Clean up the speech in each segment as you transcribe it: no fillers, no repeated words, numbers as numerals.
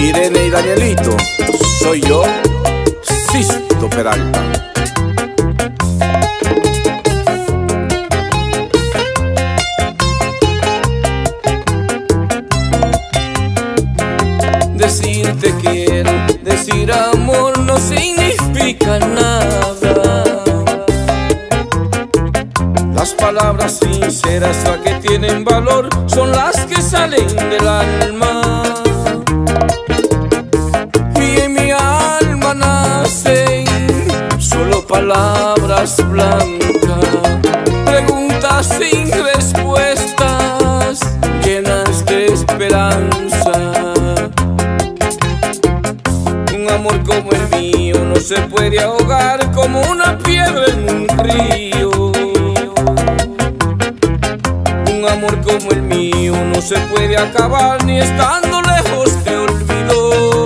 Irene y Danielito, soy yo, Sisto Peralta. Decir te quiero, decir amor no significa nada. Las palabras sinceras, las que tienen valor, son las que salen del alma. Y en mi alma nacen solo palabras blancas, preguntas sin respuestas, llenas de esperanza. Un amor como el mío no se puede ahogar como una piedra en un río. Un amor como el mío no se puede acabar ni estando lejos de olvido.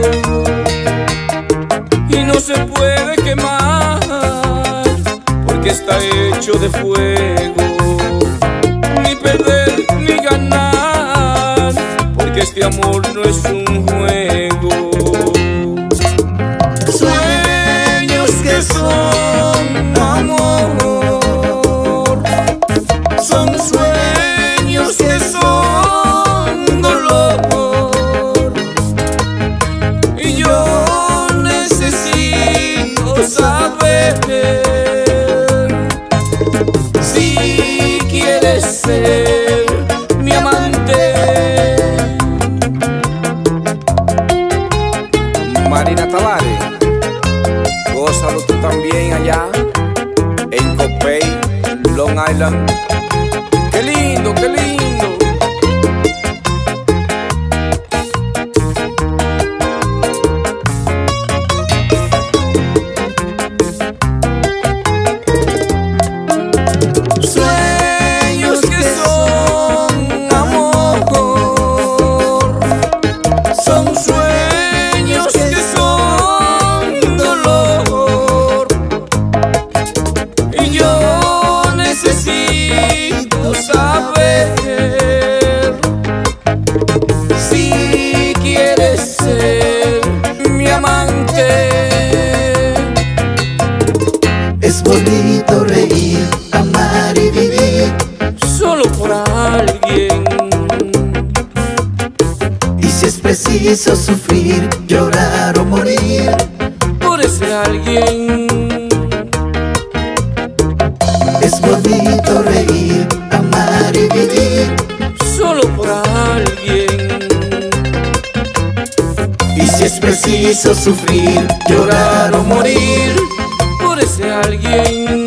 Y no se puede quemar porque está hecho de fuego. Ni perder ni ganar porque este amor no es un juego. Sueños que son amor, son sueños que son dolor. Y yo necesito saber si quieres ser mi amante. Marina Tavares, gózalo tú también allá en Copey, Long Island. ¡Qué lindo, qué lindo! Sueños que son amor, son sueños que son dolor. Y yo necesito saber si quieres ser mi amante. Es bonito reír, amar y vivir Solo por alguien. y si es preciso sufrir, llorar o morir. Por ese alguien. Es bonito reír, amar y vivir Solo por alguien. y si es preciso sufrir, llorar o morir. Por ese alguien.